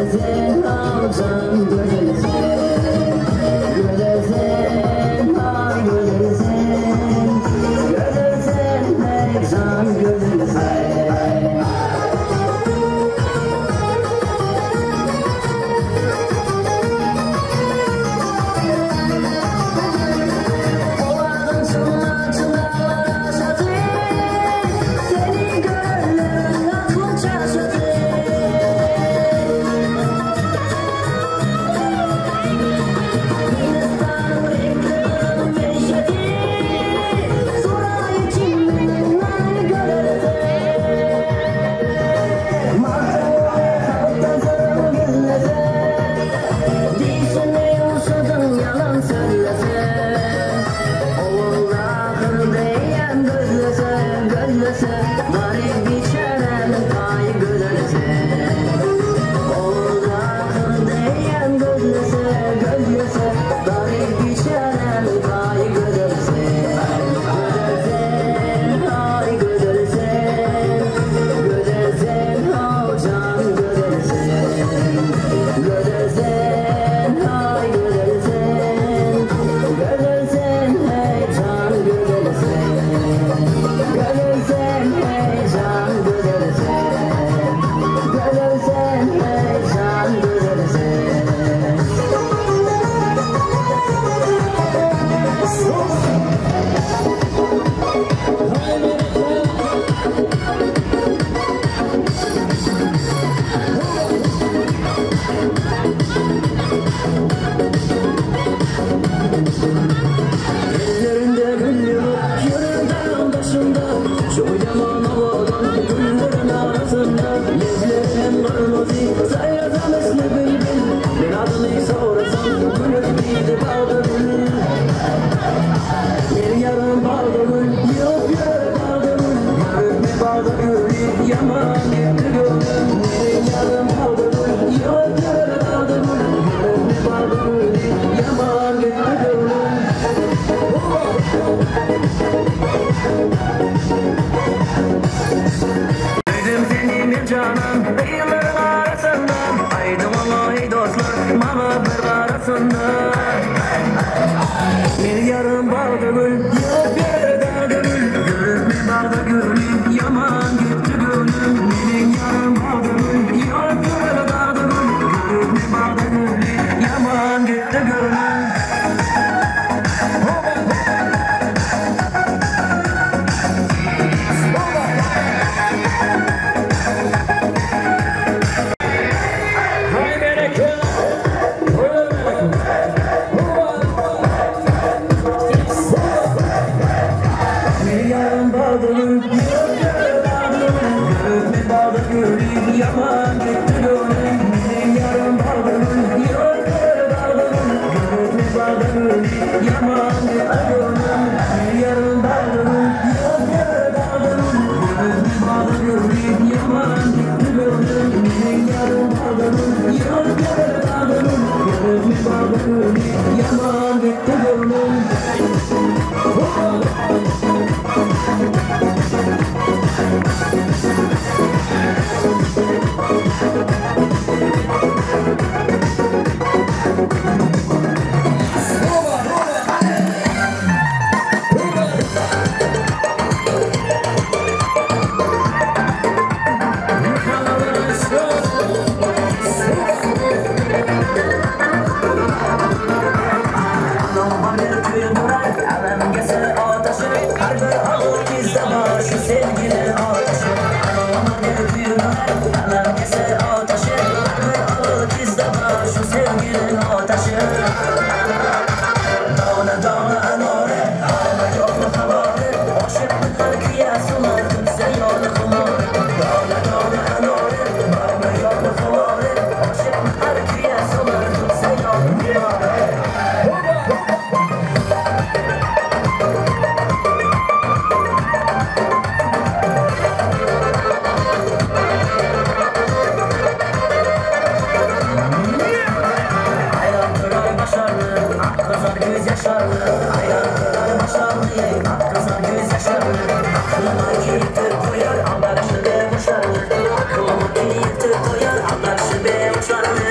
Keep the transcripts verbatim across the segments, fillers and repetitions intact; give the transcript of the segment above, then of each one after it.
Aklıma kilitli koyar, anlar şüphe uçar.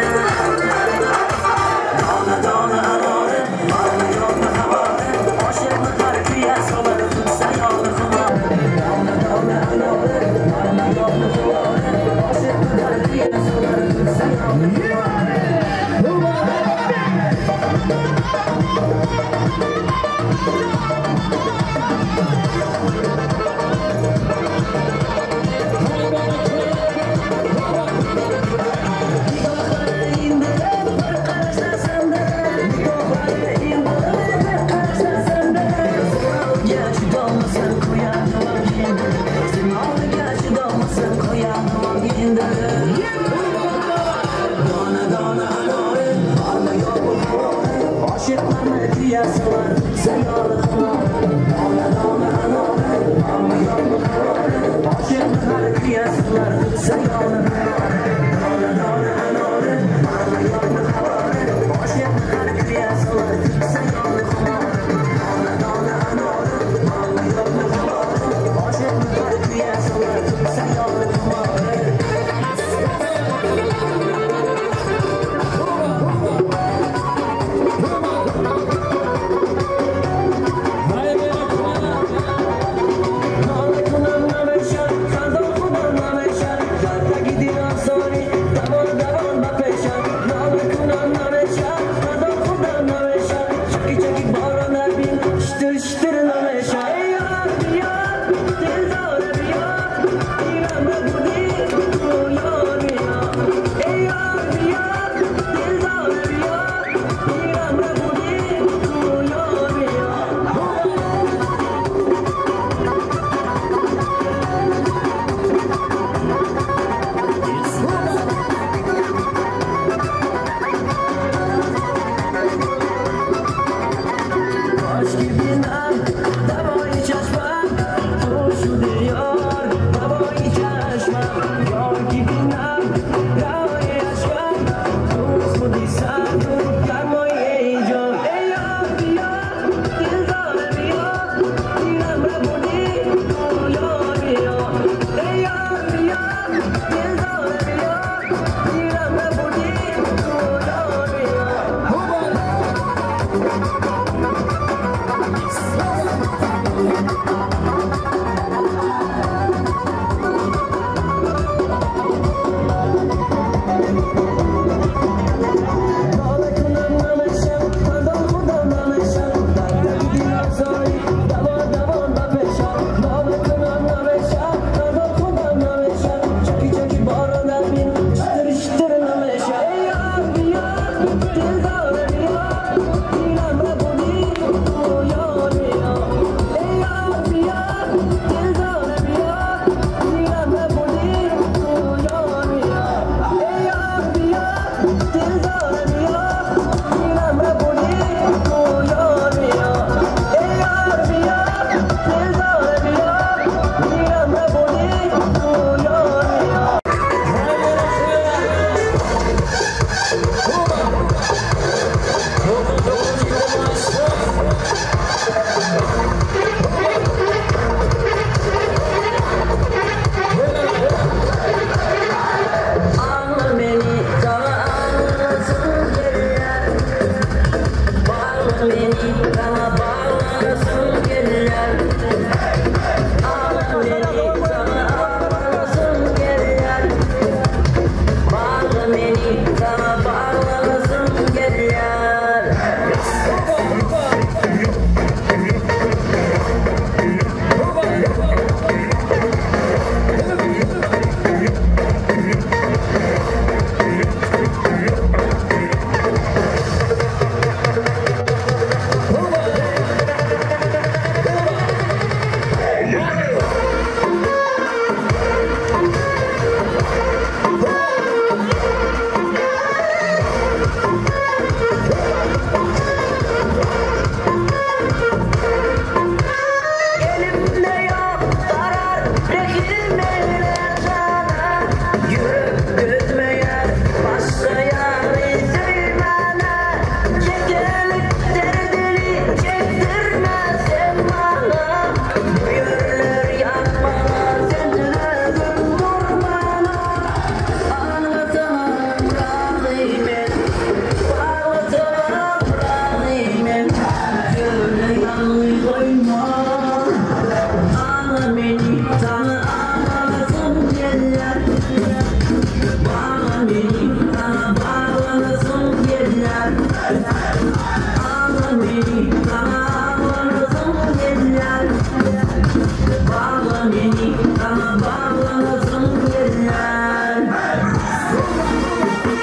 Got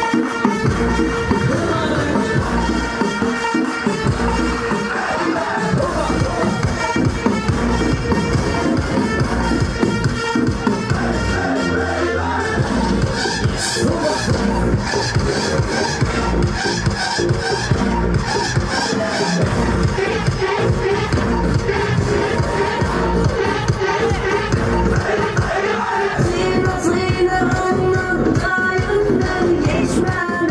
Geçmem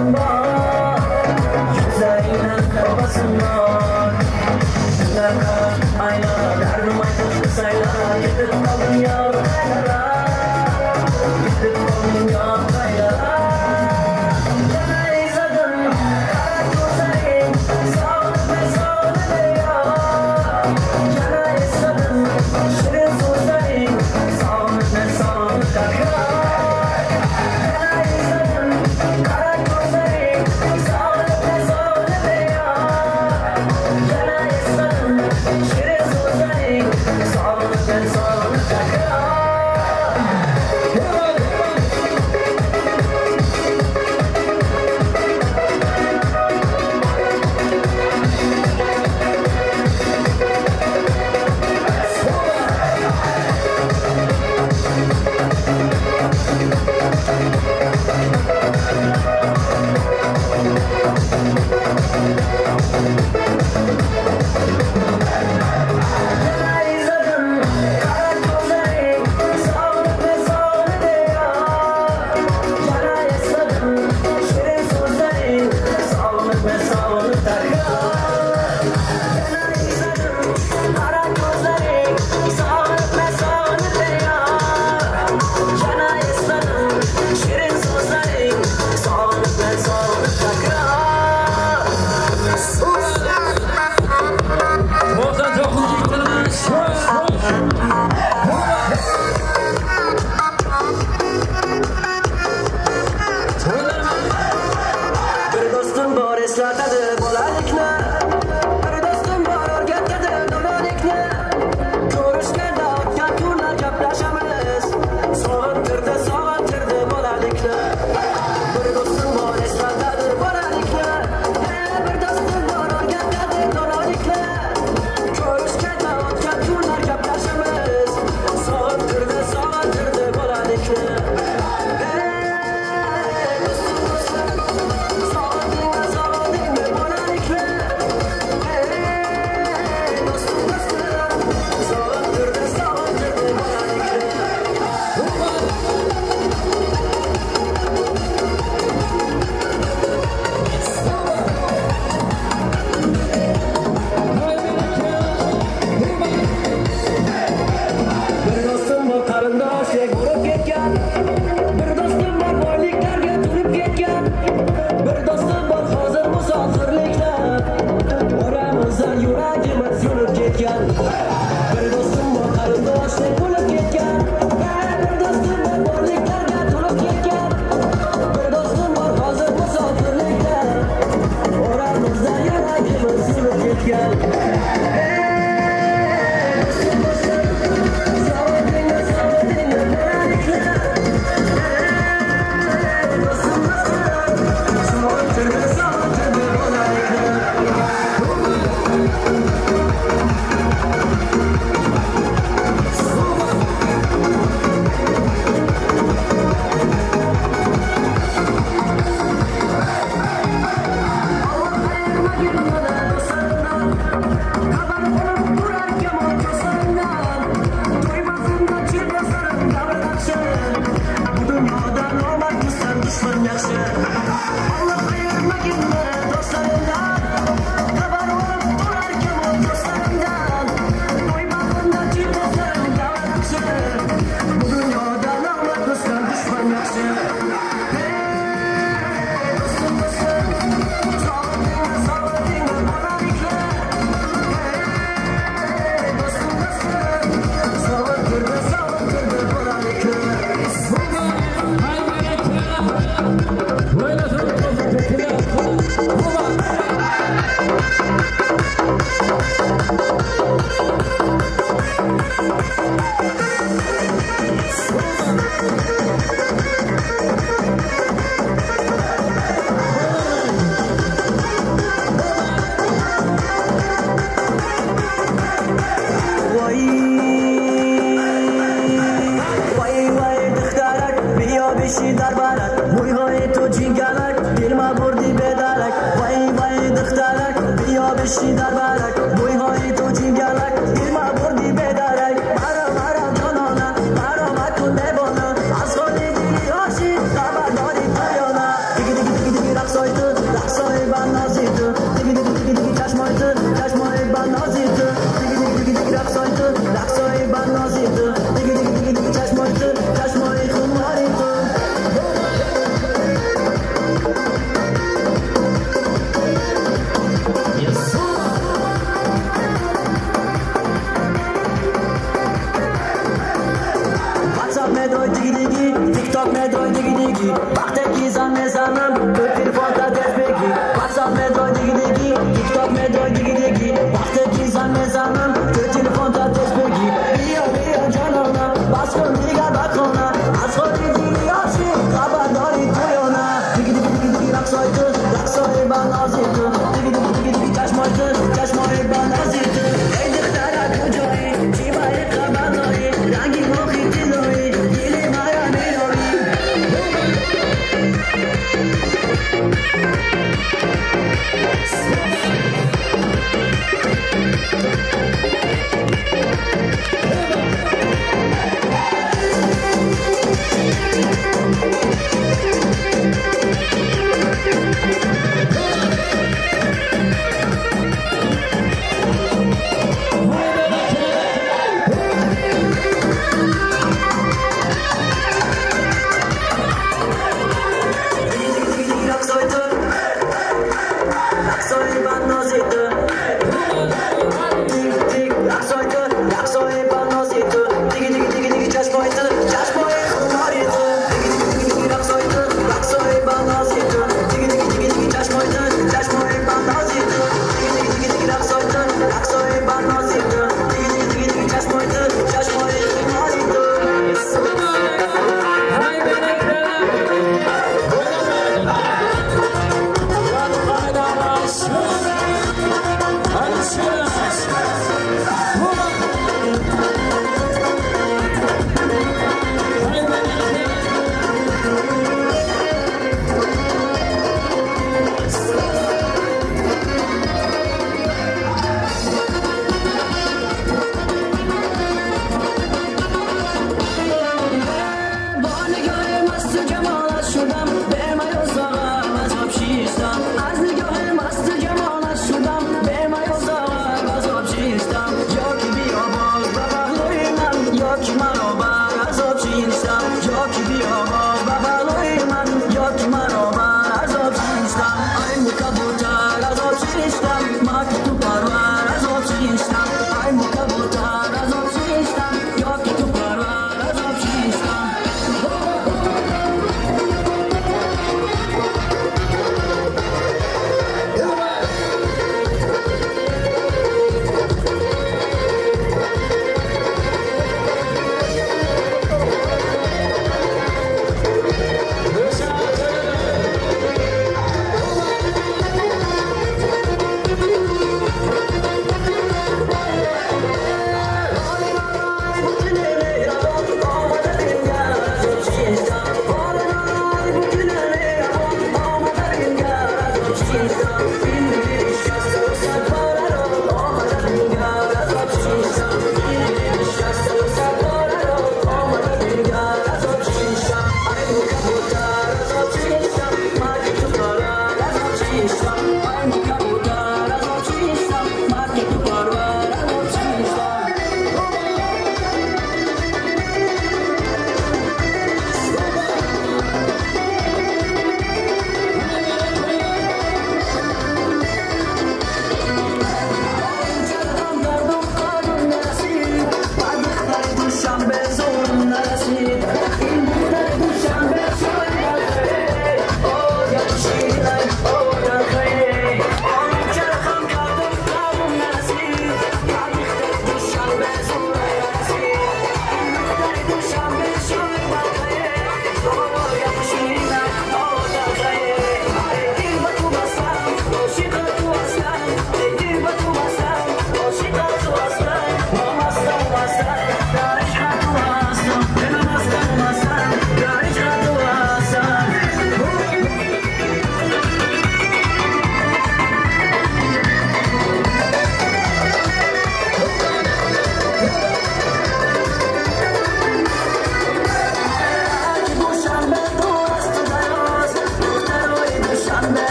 Raqs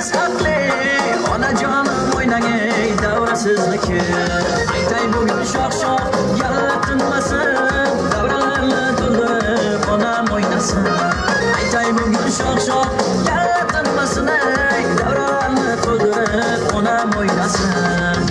siz haqli onajonim o'ynang ey davra sizniki aytay bugun shox shox yalla tinmasin davralarni to'ldirib onam o'ynasin aytay bugun shox shox yalla tinmasin ey davralarni to'ldirib onam o'ynasin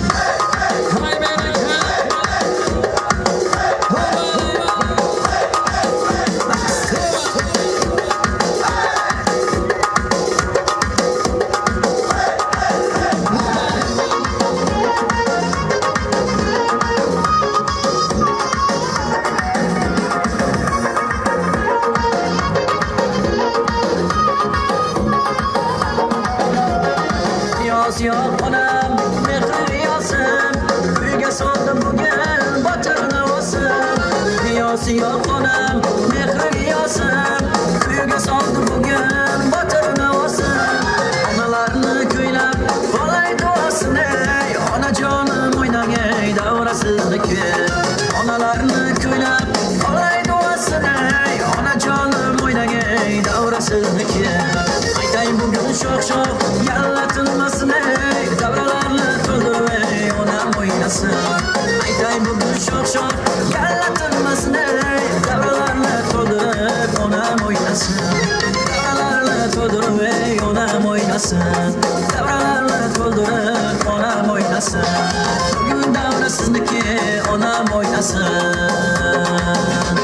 Yo'q onam mehri yosin uyga soldim bugun botirni o'sin Yo'si yo'q onam mehri yosin uyga soldim bugun botirni o'sin onalarni kuylab olay duosin ey onajonim o'ynang ey davra sizniki onalarni kuylab olay duosin ey onajonim o'ynang ey davra sizniki aytay bugun shox shox yalla tinmasin ey davralarni to'ldirib ey onam o'ynasin aytay bugun shox shox yalla tinmasin ey davralarni to'ldirib onam o'ynasin davralarni to'ldirib ey onam o'ynasin davralarni to'ldirib onam o'ynasin bugun davra sizniki onam o'ynasin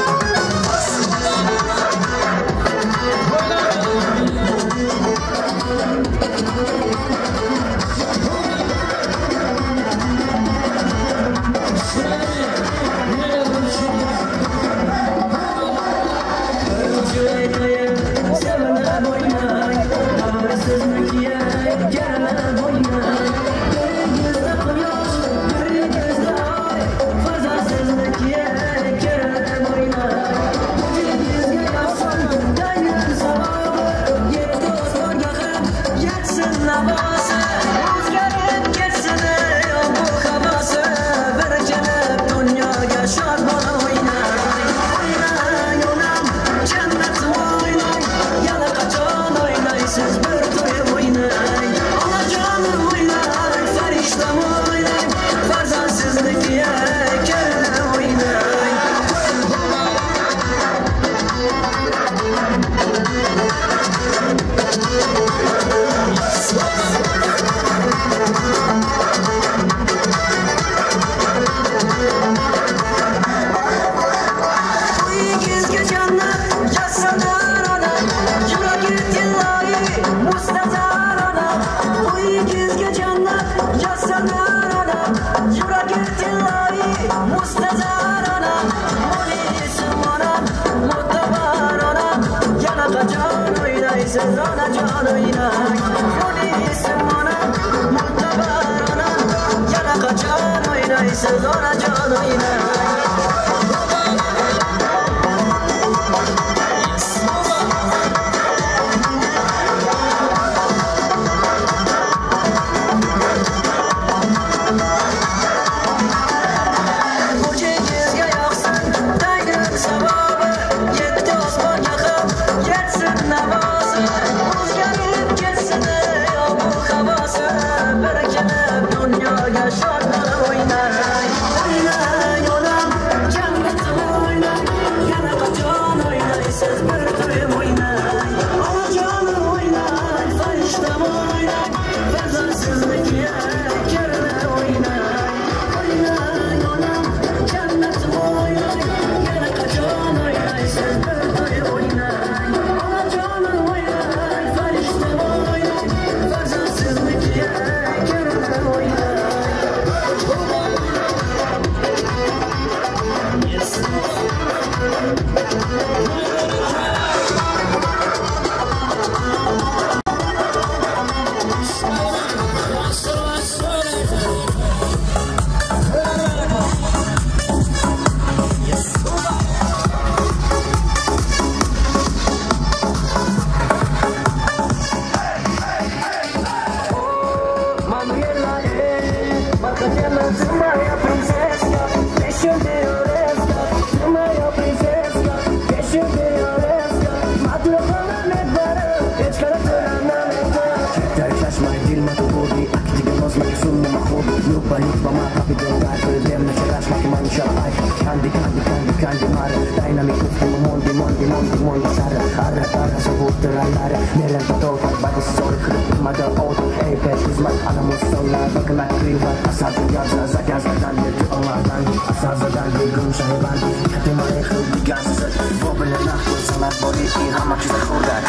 mahmud lupa lupa maka video gak berdiam ngejelas makin manusia baik kandi kandi kandi kandi marah dynamic ufku mondi mondi mondi mondi sarah arah arah sebut terlalar nelen tato terbadi sore kerupuk mada auto hey best is my ana musola bakal kriva asal jaza zaga zaga itu Allah dan asal zaga gum syahiban hati mari khud gas bobel nak salat body hama kita khudar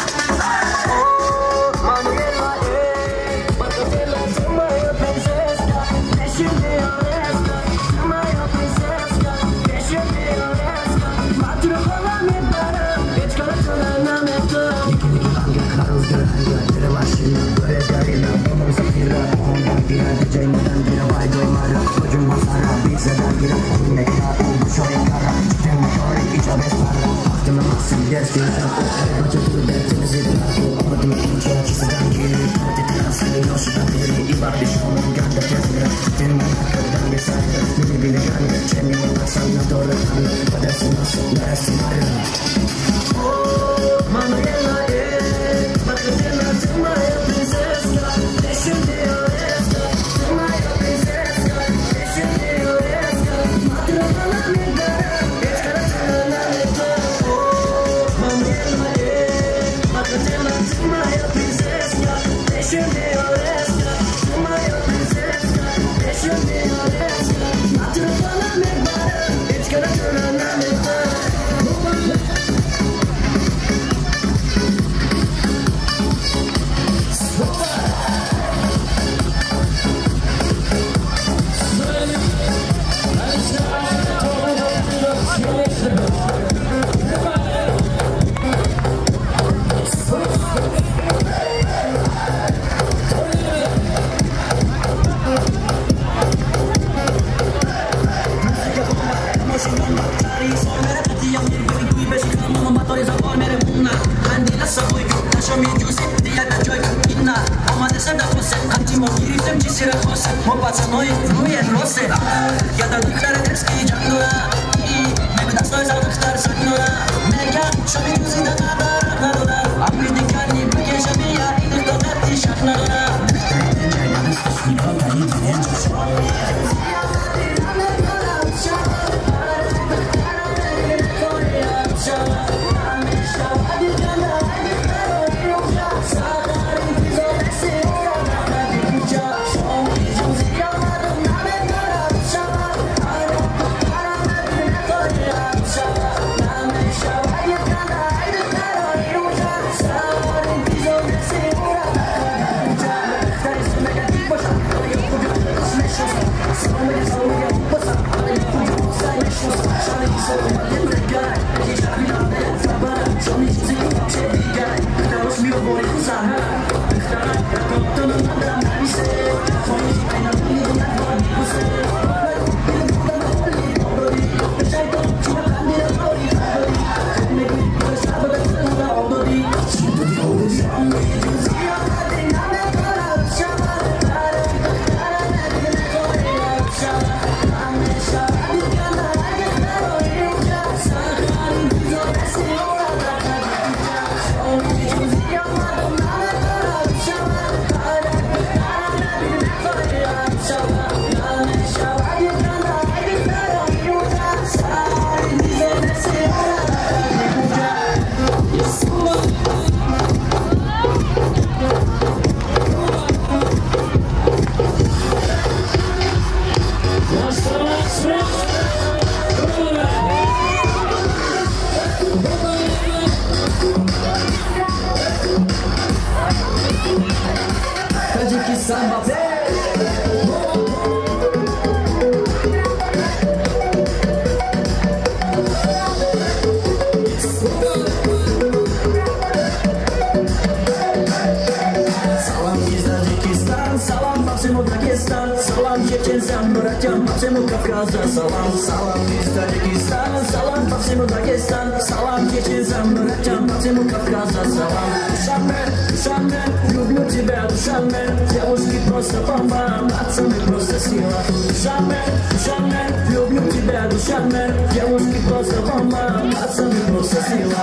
Salam, salam из Таджикистана, салам по всему Дагестану, салам чеченцам, братьям по всему Кавказу, салам. Душанбе, Душанбе, люблю тебя, Душанбе, девушки просто бомба, пацаны просто сила. Душанбе, Душанбе, люблю тебя, Душанбе, девушки просто бомба, пацаны просто сила.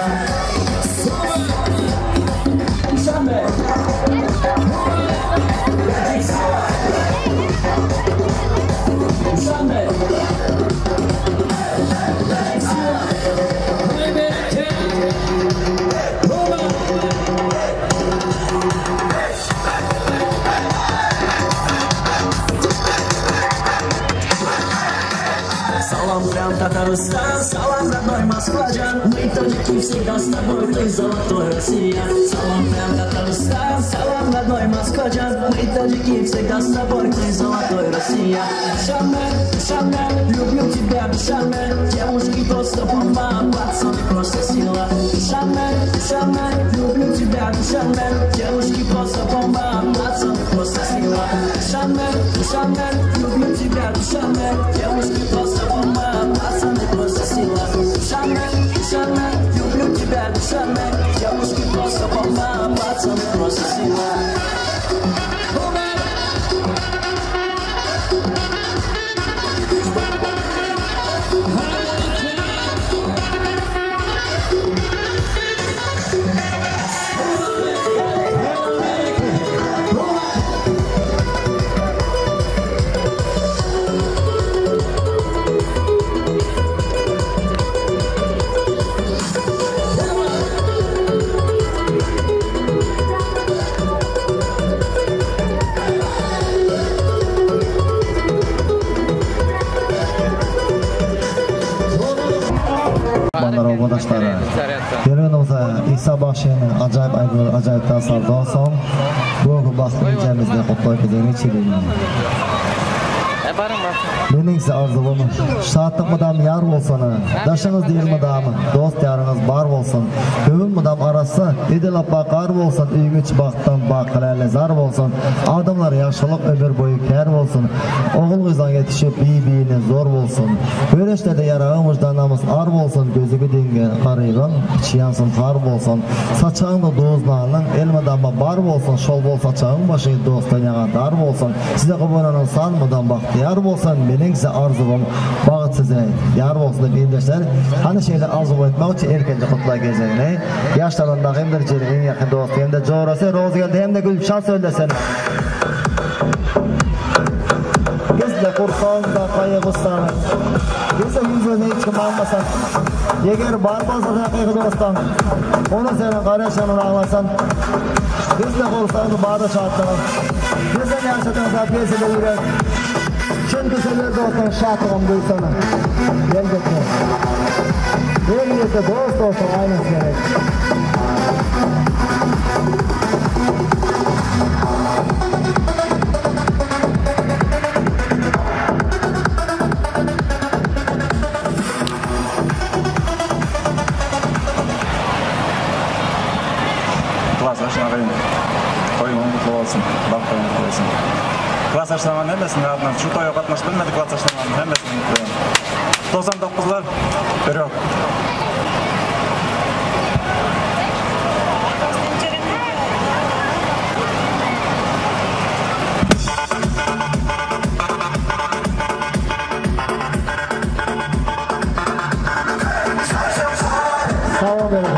Душанбе, Душанбе. прям Татарстан. Салам, родной москвачан, мы таджики всегда с тобой, ты золотой Россия. Салам, прям Татарстан, салам, родной москвачан, мы таджики всегда с тобой, ты золотой Россия. Душанбе, Душанбе, люблю тебя, Душанбе, девушки просто бомба, пацаны просто сила. Душанбе, Душанбе, люблю тебя, Душанбе, девушки просто бомба, пацаны просто сила. Душанбе, Душанбе, люблю тебя, Душанбе, девушки просто бомба, пацаны просто сила. Душанбе, Душанбе, люблю тебя, Душанбе, девушки просто бомба, пацаны просто сила. Arkadaşlar, Yerinimizde İsa Başı'nın acayip aygır, acayip tasardan son bu baktı ülkemizde kutlayıp edeni çiğdeyim. Mening size arzulum, şahatlık mıdam yar olsana, daşınız değil mıdam, dost yarınız bar olsun, kövün mıdam arası, edilap bakar olsun, üygüç baktan bakılarla zar olsun, adamlar yaşlılık ömür boyu kar olsun, oğul kızdan yetişip birbirine zor olsun, böyleşte de yarağın vicdanımız ar olsun, gözü dingen karıyrın, içi yansın kar olsun, saçağında doğuzlarının el mıdamı bar olsun, şol bol saçağın başı dostan yağa dar olsun, size kıbınanın san mıdam baktı yar olsun, benim size arzum bağıt size yar olsun da bildirler. Hani şeyler arzu etmek için erkence kutla gezegini. Yaşlarında hem de ciri en yakın dost hem de coğrası roz geldi hem de Gülşan söylesin. Bizle kursağında kayıgıstan, bizle yüzüne hiç kim almasan, eğer barbazlık yakayı dostan, onu senin kardeşinin ağlasan, bizle kursağında bağda şartlanın, bizle yaşadığınızda piyasada yürek, çünkü sever dostun şartım duysana. Gel götür. Her yerde dost olsun aynı gerek. Klas aşağıya koyun mutlu olsun. Bak koyun mutlu olsun. Klas aşağıya hemmesini adına şu toya katmış bilmedi klas aşağıya hemmesini mutlu olsun. doksan dokuzlar bir yok. Sağ ol benim.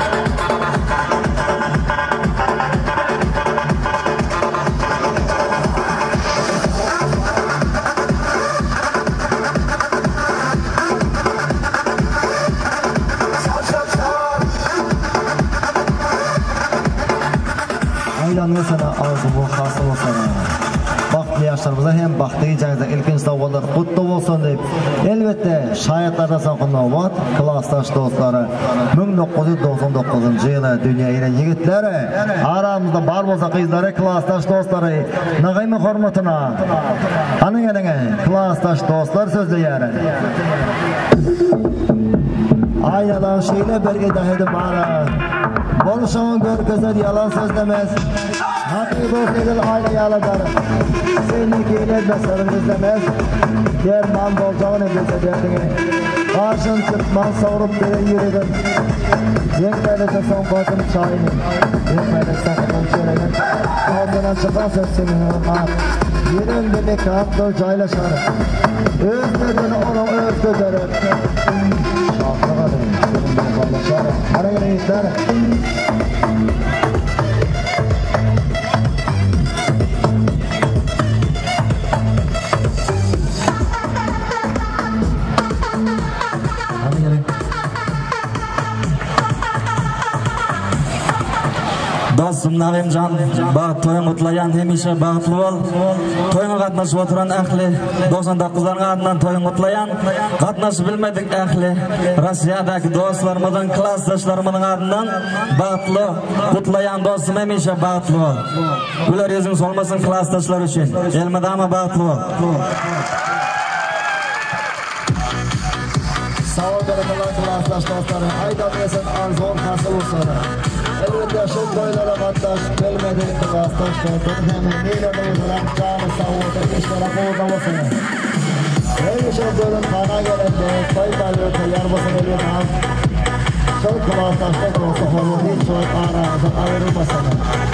Aylanıyor sana arzumu hasıl olsana. Baklı yaşlarımıza hem baktığı canınıza ilkinç davullar kutlu olsun deyip elbette şayetlarda sakınma var klastaş dostları bin dokuz yüz doksan dokuzuncu yılı dünya ile yigitleri aramızda bar bolsa kızları klastaş dostları nagaymi hormatına anı gelene klastaş dostlar sözleyeri aynalar şeyle berge dahidi bana boluşan gör güzel yalan söz demez hakkı dost edil aile yaladar seni gelir mesarın izlemez derman bolcağını bize derdine karşın çıkman savurup bire yürüdün yengelese son batın çayını yengelese son çöreğin aldığına çıkan söz senin hırmat yerin bebek hakkı caylaşar özledin onu özleder şahlığa dönün senin bir paylaşar arayın reisler Dostum Kızım Nağimcan, bağıt toyun kutlayan hemişe bağıtlı ol. Toyun katnaşıp oturan ahli, doksan dokuzların adından toyun kutlayan, katnaşıp bilmedik ahli, Rusya'daki dostlarımızın, klasdaşlarımızın adından bağıtlı, kutlayan dostum hemişe bağıtlı ol. Güler yüzün solmasın klasdaşlar için, elmadama bağıtlı ol. Sağ ol berakalar klasdaş dostlarım. Aydan yesen arzon kasıl olsun. Elbette şu boylara katlaş, bilmedik klasdaş dostlarım. Hemen neyle de uzalan canı sağ olsun, işlere koğudan olsun. Her işe bölüm bana gelende, koy balıyor teyar olsun elbette. Çok klasdaşlar olsun, olur hiç çok aranızdan ayrılmasın.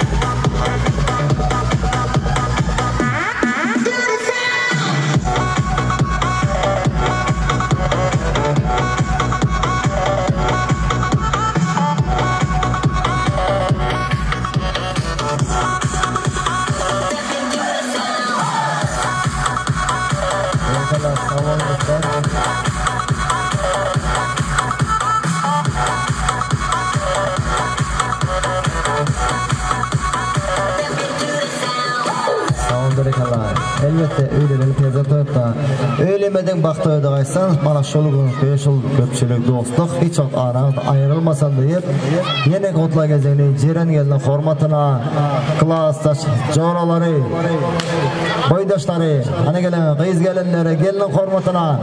Elbette öylelerini tezat oyup da öylemeden bakta ödağaysan bana şolukun beş yıl köpçülük dostluk hiç çok aranızda ayrılmasan deyip yine kutla gezeni Ceren gelinin hormatına klastaş coğraları boydaşları hani gelen kıyız gelenlere gelinin hormatına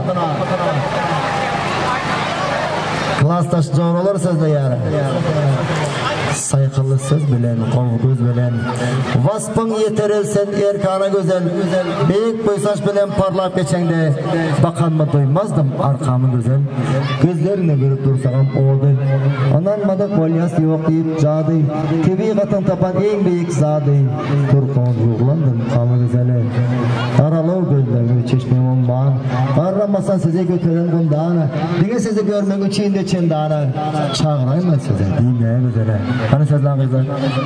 klastaş coğraları sözde yani saygılı söz bilen, kol göz bilen vaspın yeterilsen erkana güzel büyük boysaç bilen parlap geçende bakan mı duymazdım arkamı güzel gözlerini görüp dursam oldu ananmadı kolyas yok deyip cadı tebi katan tapan en büyük zadı turkon yuğlandım kamı güzeli aralı gözlerimi çeşmem ondan aramasan size götüren kundanı dine sizi görmek içinde çendana çağırayım ben size dinleye güzele. Bana sözler kızlar.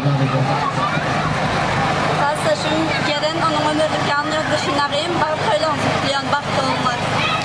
Klastaşım gelen onun ömürlük yanlıyor dışınlarıyım. Bak öyle olsun. Bak olmaz.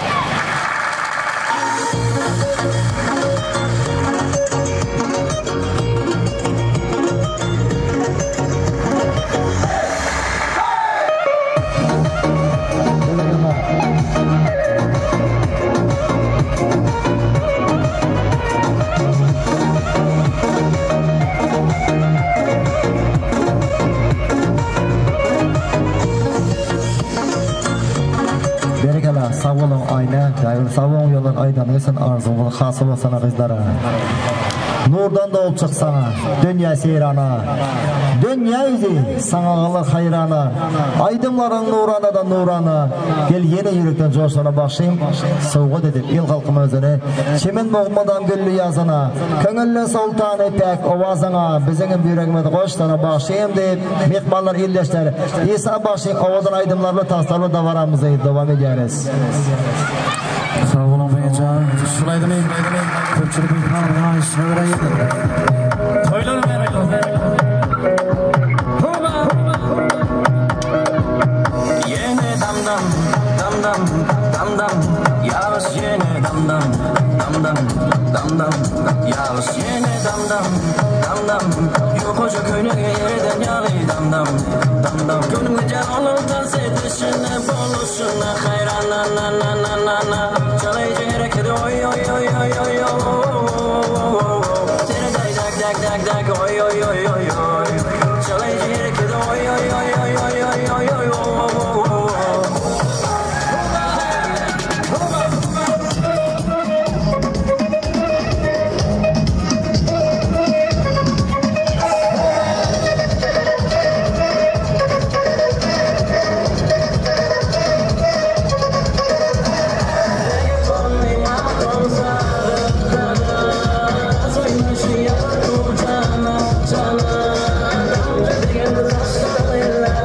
Sağ olun ayna, sağ olun yolun aydan esen arzumunu hasıl olsana kızlara. Nurdan da olup çıksana, dünya seyrana. Dünya izi, sana kalır hayrana. Aydımların nurana da nurana. Gel yine yürekten coşana başlayayım. Soğuk edip il halkıma özüne. Çimin boğmadan güllü yazına. Köngüllü sultan epek ovazına. Bizim yüreğimizi koştana başlayayım deyip. Mihmallar illeşleri. İsa başlayayım ovazın aydımlarla taslarla davaramızı devam ederiz. Sağ olun beycan. Şulaydı mı? Köpçülük imkanına işine vereyim. Toylar vereyim. Yine dam dam dam dam dam dam yavaş yine dam dam dam dam dam dam yavaş yine dam dam dam dam yok hoca köyüne yerden yalı dam dam dam dam gönlümde canlıktan sevdişine boluşuna hayran na na na na na na çalayıcı hareket oy oy oy oy oy oy tere day dak dak dak dak oy oy oy oy oy çalayıcı hareket oy oy oy oy oy oy oy oy Cana, cana, cana,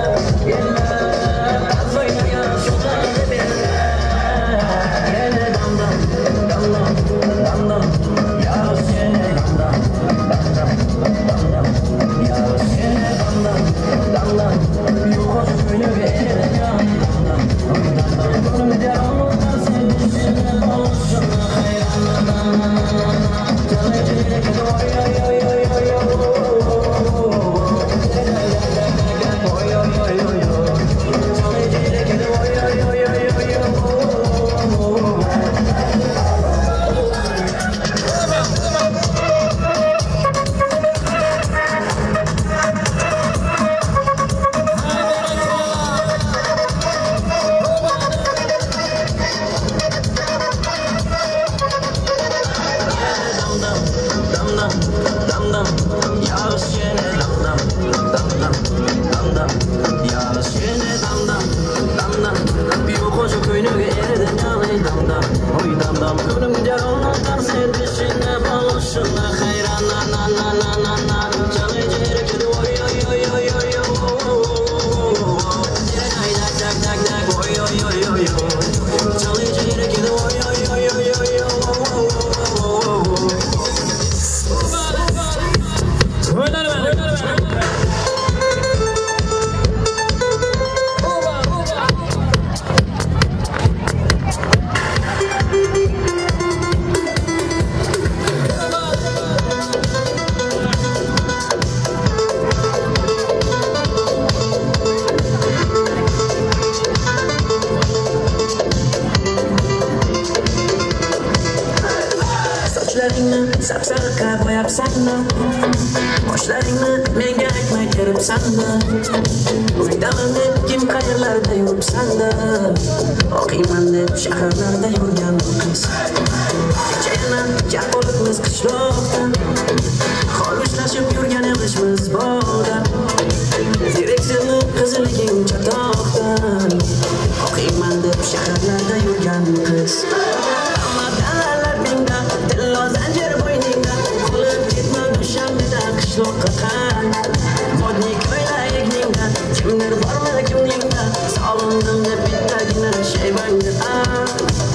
Gözlerini sapsarıka boyapsan da Boşlarını menga aytmay kiribsan da Uydaman deb kim qayerlarda yuribsan da O'qiyman deb shaharlarda yurgan qiz Kechayana gap bo'libmiz qishloqda Xolushlashib yurgan emishmiz bog'da Direksiyani qizliging chatoqdan O'qiyman deb shaharlarda yurgan qiz Ammo dalalar menga dillo zanjir bo'yningda Qolib ketma Dushanbeda qishloqqa qay Modniy ko'ylaginingda kimdir bormi kimningda Sog'indim deb bittagina shaybangni ay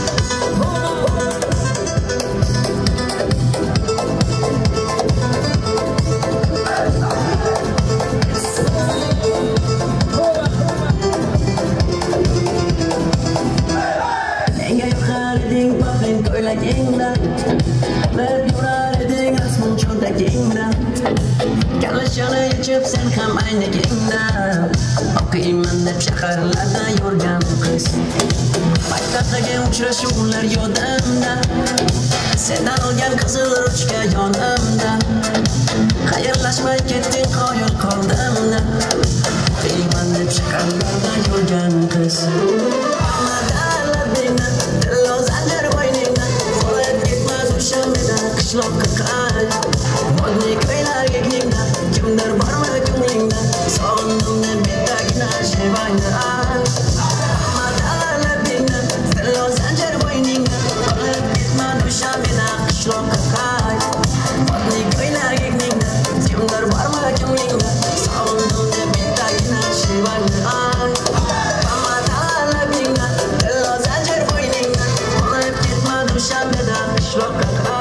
Ko'ylagingda Olib yurar eding rasmin cho'ntagingda Kalashani yechib sen ham aynagingda O'qiyman deb shaharlarda yurgan qiz Maktabdagi uchrashuvlar yodimda Sendan olgan qizil ruchka yonimda Xayrlashmay ketding qoyil qoldimda O'qiyman deb shaharlarda yurgan qiz Qishloqqa qay Modniy ko'ylaginingda kimdir bormi ko'nglingda Sog'indim deb bittagina shaybangni ay Hamma dalalarningda dillo zanjir bo'yningda Qolib ketma Dushanbeda qishloqqa qay Modniy ko'ylaginingda kimdir bormi ko'nglingda Sog'indim deb bittagina shaybangni ay Hamma dalalarningda dillo zanjir bo'yningda Qolib ketma Dushanbeda qishloqqa qay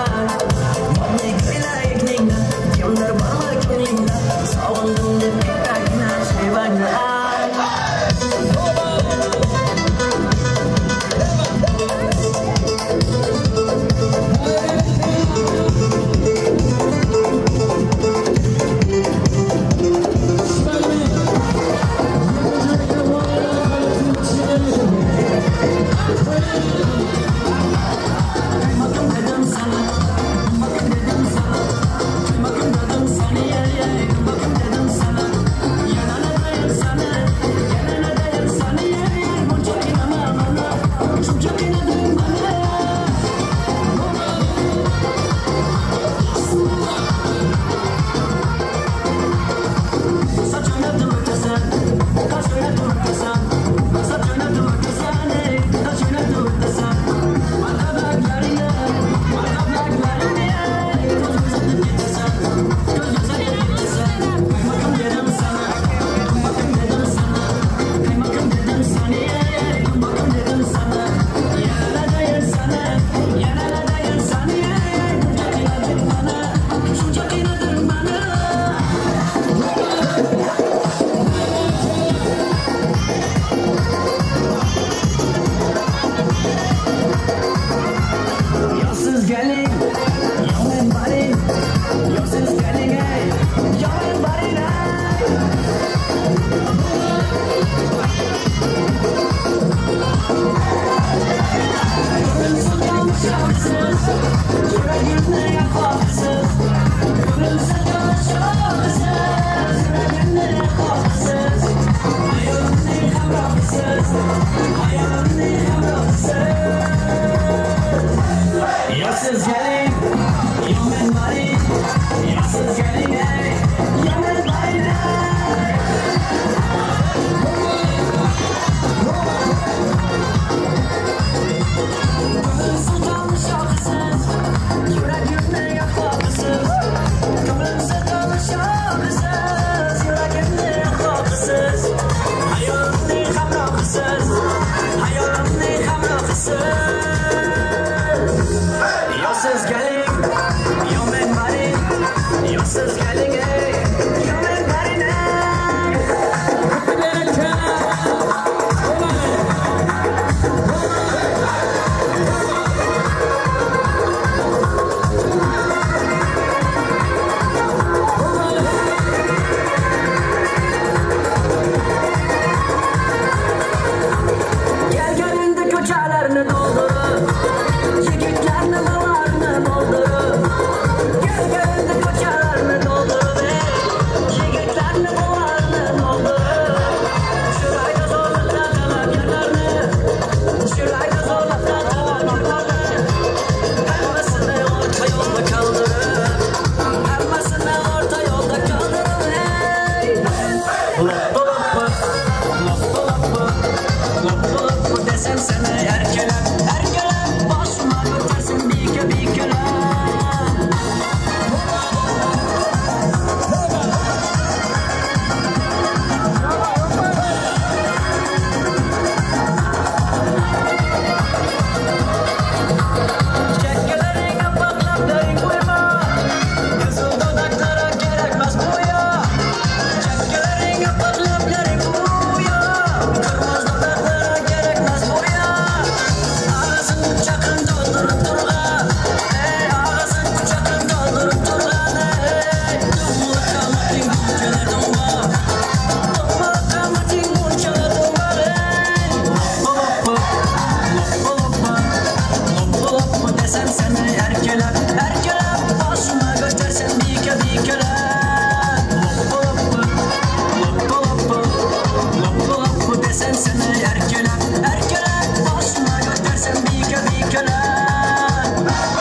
Hayatımni hamrohisiz, hayotimni hamrohisiz